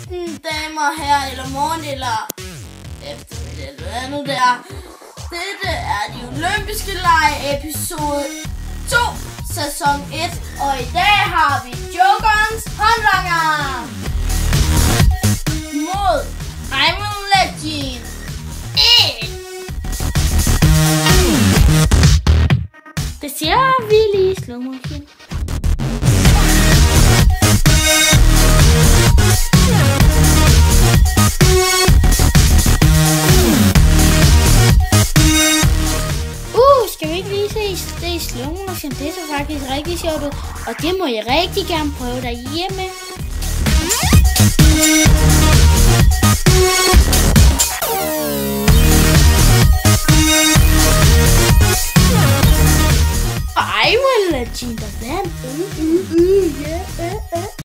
aften, damer, herrer, eller morgen, eller eftermiddag, eller hvad nu det er. Dette er de olympiske lege, episode 2, sæson 1, og i dag har vi Jokerens håndlanger mod Diamond Legend 1. Det siger vi lige i slow motion. Skal vi ikke lige se det i slow motion? Det så faktisk rigtig sjovt ud, og det må jeg rigtig gerne prøve derhjemme.